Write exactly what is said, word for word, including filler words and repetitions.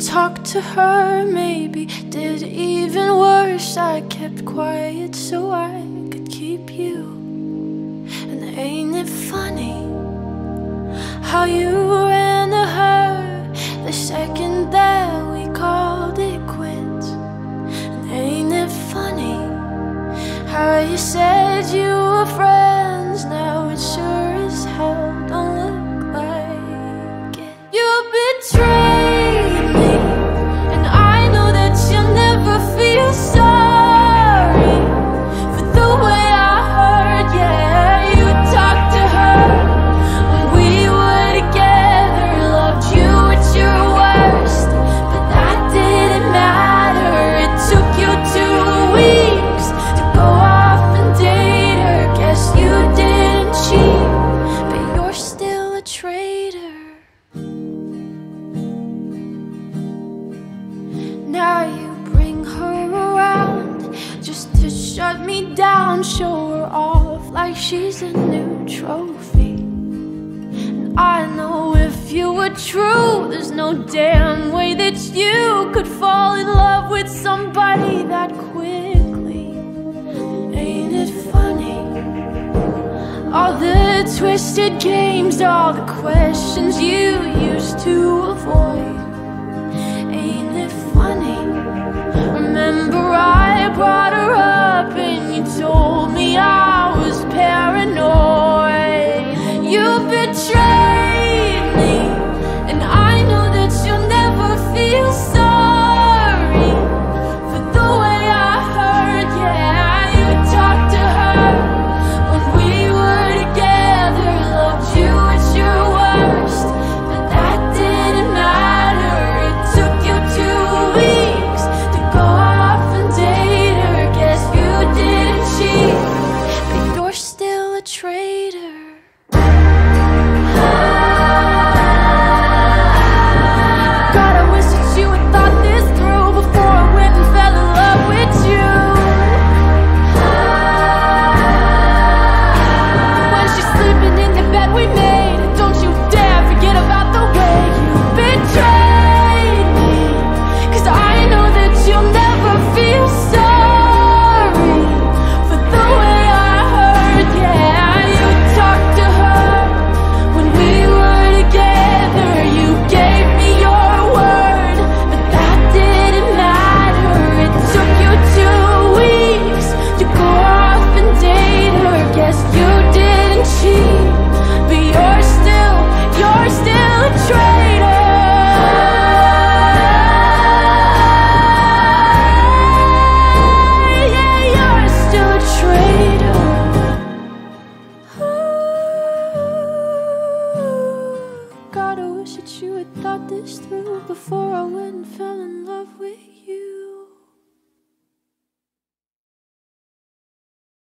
talk to her, maybe did even worse. I kept quiet so I could keep you. And ain't it funny how you ran to her the second that we called it quits? And ain't it funny how you said you were friends, now it sure as hell don't look like it. You betrayed me, and I know that you'll never feel sorry for the way I hurt. Yeah, you talked to her when we were together, loved you at your worst, but that didn't matter. It took you two weeks to go off and date her. Guess you didn't cheat, but you're still a traitor. Now you bring her around just to shut me down, show her off like she's a new trophy. And I know if you were true, there's no damn way that you could fall in love with somebody that quickly. Ain't it funny? All the twisted games, all the questions you used to avoid. Ain't it funny? Remember I brought her up and you told me I was paranoid. You betrayed me, and I know that you'll never feel sorry for the way I hurt. Yeah, you talked to her when we were together, loved you at your worst, but that didn't matter. It took you two weeks to go off and date her. Guess you didn't cheat, but you're still a traitor. God, I wish that you had thought this through before I went and fell in love with you. When she's sleeping in the bed we made, don't you dare forget about the way you betrayed me, 'cause I know that you'll never feel sorry for the way I hurt. Yeah, you talked to her when we were together, you gave me your word, but that didn't matter. It took you two weeks to go off and date her. Guess you didn't cheat, but you're still, you're still a traitor. Yeah, you're still a traitor. God, I wish that you had thought this through before I went and fell in